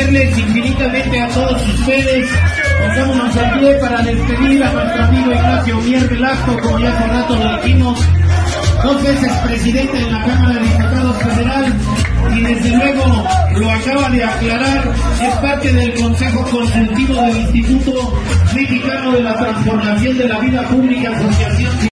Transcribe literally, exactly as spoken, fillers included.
agradecerles infinitamente a todos ustedes. Pongámonos al pie para despedir a nuestro amigo Ignacio Mier Velasco, como ya hace rato lo dijimos, dos veces presidente de la Cámara de Diputados Federal, y desde luego lo acaba de aclarar, es parte del Consejo Consultivo del Instituto Mexicano de la Transformación de la Vida Pública, Asociación